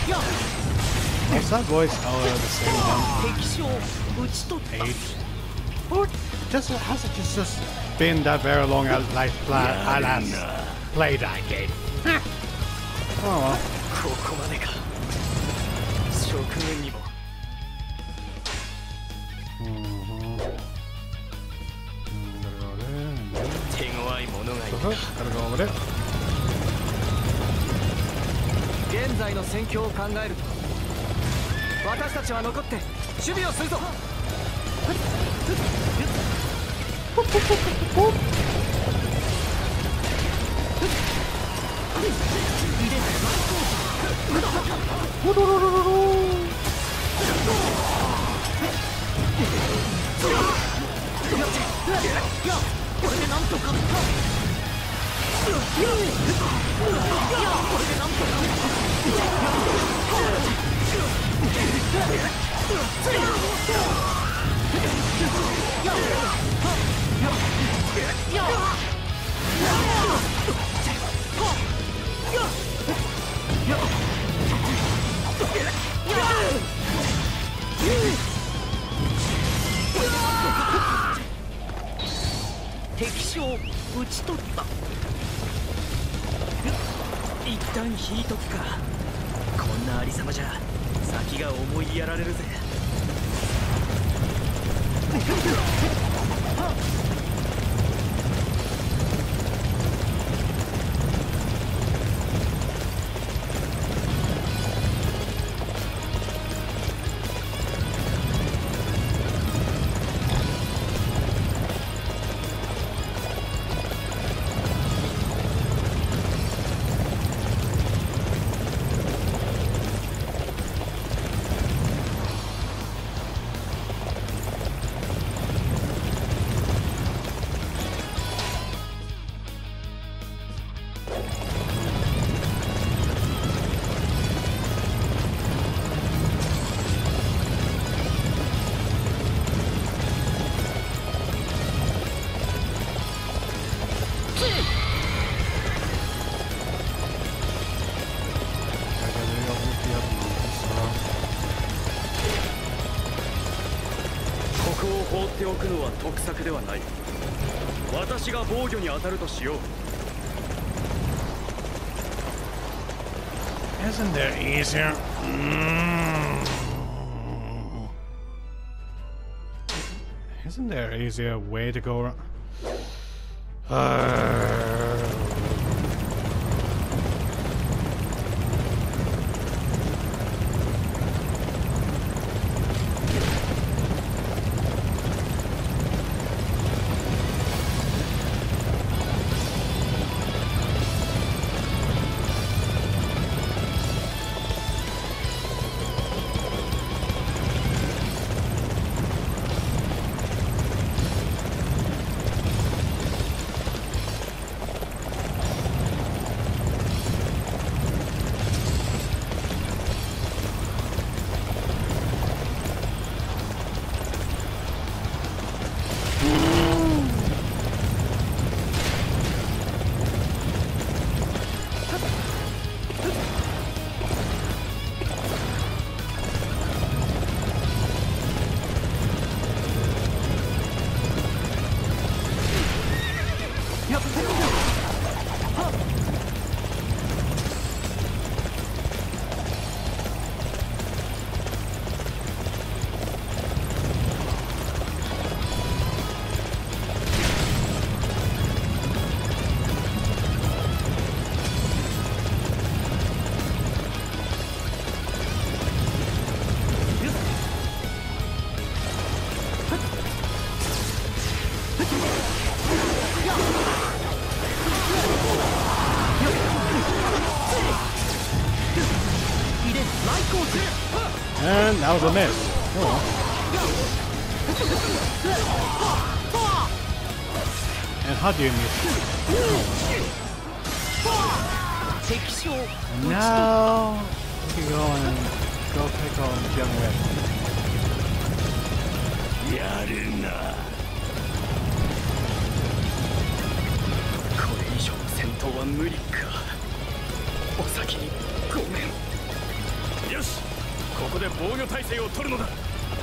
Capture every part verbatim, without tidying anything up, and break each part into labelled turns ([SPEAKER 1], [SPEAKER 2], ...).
[SPEAKER 1] What's that voice? Oh, the same one. Age. Or just has it just, just been that very long I like play I last played that game. Oh well. Mm-hmm. Gotta go there and there. Gotta go over there.
[SPEAKER 2] 現在の戦況を考えると私たちは残って守備をするぞ。これでなんとか。これでなんとか。敵将討ち取った。一旦引いとくか。こんなありさまじゃ先が思いやられるぜ。放っておくのは得策ではない。私が防御に当たるとしよう。
[SPEAKER 1] Isn't there easier? Mm. Isn't there an easier way to go around? Uh... And that was a miss. Oh. And how do you miss? Oh. And now we can go and go pick on Young Red. Yaruna. これ以上の戦闘は無理か。お先にごめん。
[SPEAKER 3] ここで防御体制を取るのだ。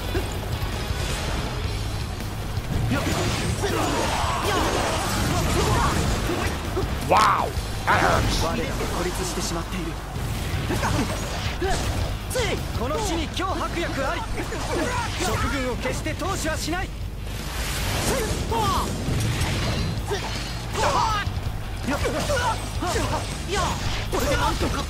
[SPEAKER 1] わお。
[SPEAKER 2] 我らが孤立してしまっている。この地に今日白薬あり。食軍を決して投資はしない。これでなんとか。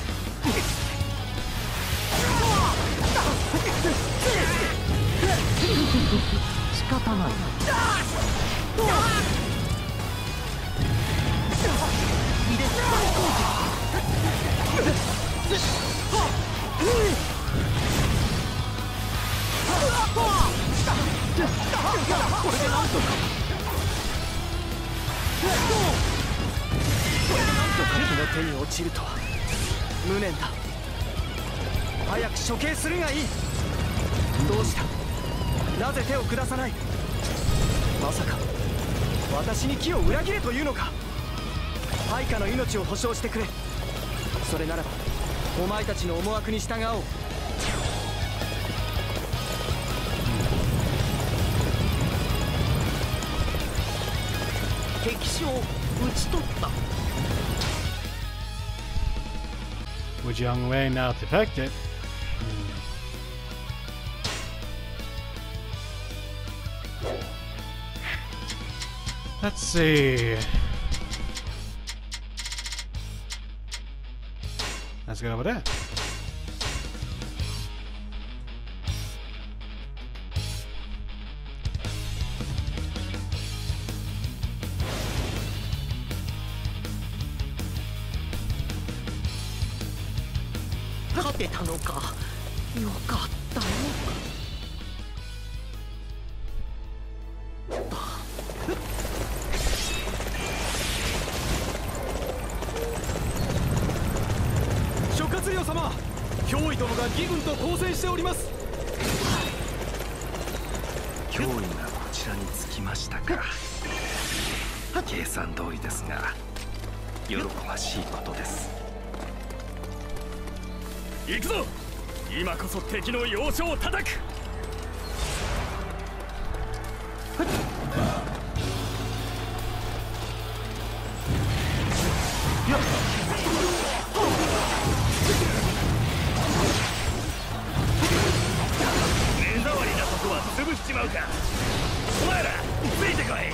[SPEAKER 2] 仕方ない。これでなんとか。これでなんとか気の手に落ちるとは無念だ。早く処刑するがいい。どうした？なぜ手を下さない？まさか私に木を裏切れというのか？配下の命を保証してくれ。それならばお前たちの思惑に従おう。敵将を討ち取った。
[SPEAKER 1] Which young way now to affect it? Let's see. Let's get over there.
[SPEAKER 3] 行くぞ。今こそ敵の要所を叩く。目障りなとこは潰しちまうか。お前らついてこい。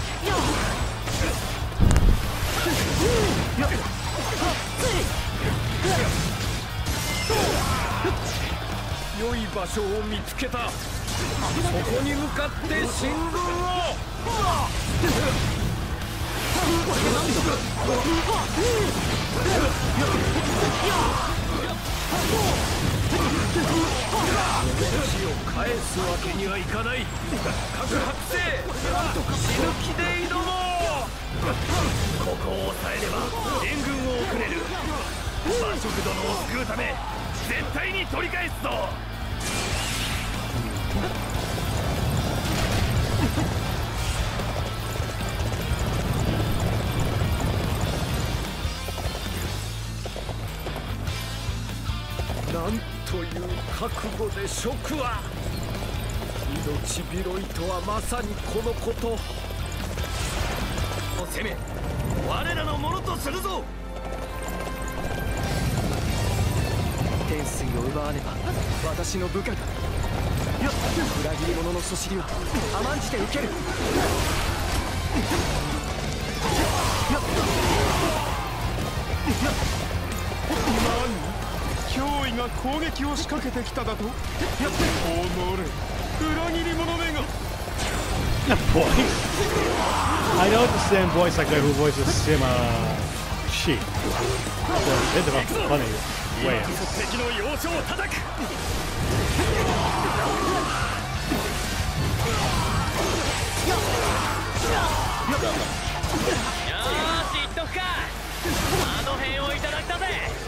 [SPEAKER 3] 良い場所を見つけた。そこに向かって進軍を。死を返すわけにはいかない。各白星死ぬ気で挑もう。ここを抑えれば援軍を送れる。馬食殿を救うため絶対に取り返すぞ。なんという覚悟で蜀は。命拾いとはまさにこのこと。攻め我らのものとするぞ。天水を奪わねば私の部下が。裏切り者のそしりは甘んじて受ける。何？脅威が攻撃を仕掛けてきただと？おのれ、裏切り者めが。
[SPEAKER 1] Boy, I know the same voice actor who voices Sima Shi. So it's a funny way.
[SPEAKER 3] 敵の要所を叩く。よーし、いっとくか。あの辺をいただいたぜ。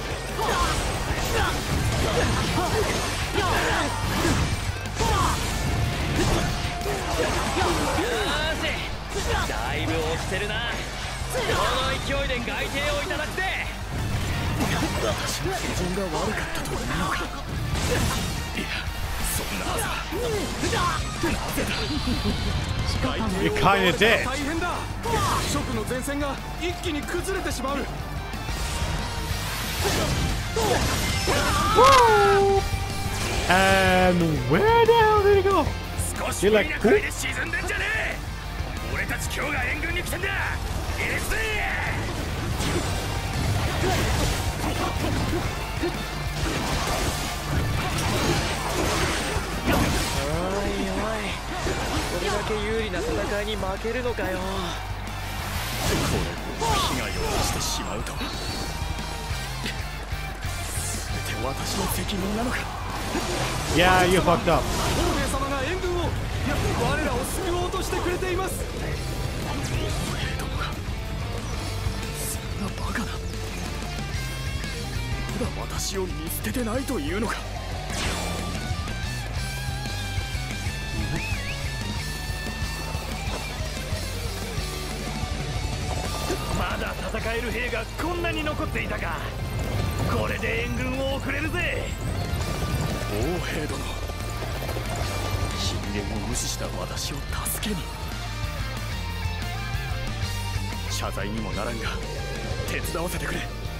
[SPEAKER 3] だいぶ押してるな。この勢いで外邸をいただくぜ。私の手順が悪かったというのか。い
[SPEAKER 1] You kinda did.
[SPEAKER 2] 大変だ。蜀の前線が一気に崩れてしまう。
[SPEAKER 1] And where the hell did he go?
[SPEAKER 3] 少し無理なくらいで沈んでんじゃねえ。俺たち今日が援軍に来たんだ。入れて。
[SPEAKER 2] おいおい、これだけ有利な戦いに負けるのかよ。これを被害を出してしまうとは。全て私の責任なのか。
[SPEAKER 1] Yeah, you fucked up.
[SPEAKER 2] 王兵様が援軍を、いや我らを救おうとしてくれています。王兵どもがそんなバカな。まだ私を見捨ててないというのか。
[SPEAKER 3] まだ戦える兵がこんなに残っていたか。これで援軍を送れるぜ。
[SPEAKER 2] 王兵殿、信玄を無視した私を助けに。謝罪にもならんが手伝わせてくれ。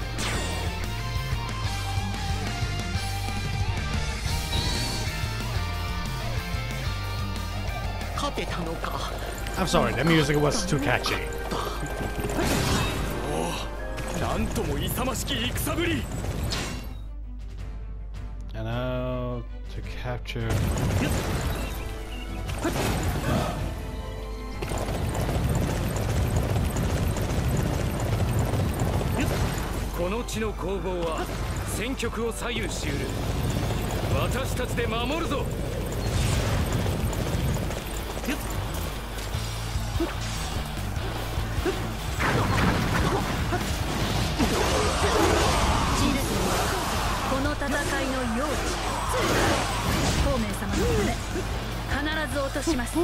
[SPEAKER 2] 勝てたのか。
[SPEAKER 1] I'm sorry, the music was too catchy.
[SPEAKER 2] なんとも勇ましき戦ぶり。
[SPEAKER 1] And now to capture.
[SPEAKER 3] この地の攻防は戦局を左右しうる。私たちで守るぞ。
[SPEAKER 4] この戦いの用地、孔明様のため必ず落とします。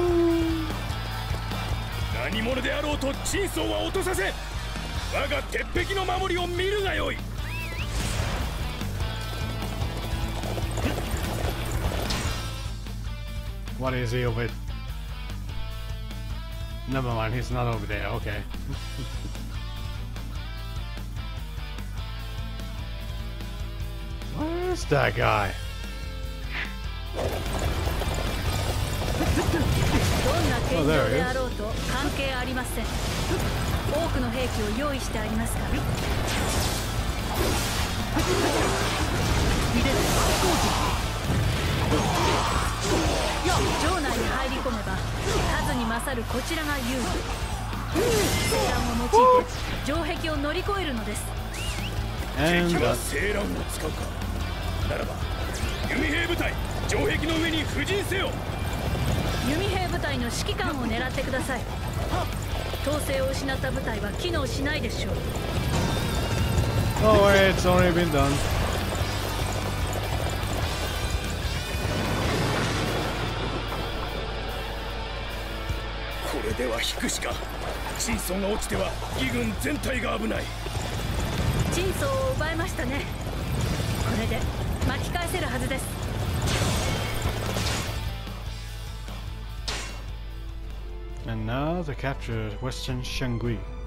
[SPEAKER 3] 何者であろうと陳宗は落とさせ、我が鉄壁の守りを見るがよい。
[SPEAKER 1] What is he over? Never mind, he's not over there. Okay. Where's that guy?
[SPEAKER 4] どんな剣道であろうと関係ありません。多くの兵器を用意してありますから。城内に入り込めば数に勝るこちらが有利。戦乱を用いて城壁を乗り越えるのです。
[SPEAKER 3] 敵は青蘭を使うか。ならば弓兵部隊城壁の上に布陣せよ。
[SPEAKER 4] 弓兵部隊の指揮官を狙ってください。統制を失った部隊は機能しないでしょう。
[SPEAKER 1] Oh wait, it's already been done.
[SPEAKER 3] これでは引くしか。陳宗が落ちては義軍全体が危ない。
[SPEAKER 4] 陳宗を奪いましたね。これで巻き返せるはずです。
[SPEAKER 1] And now they captured Western Shangui.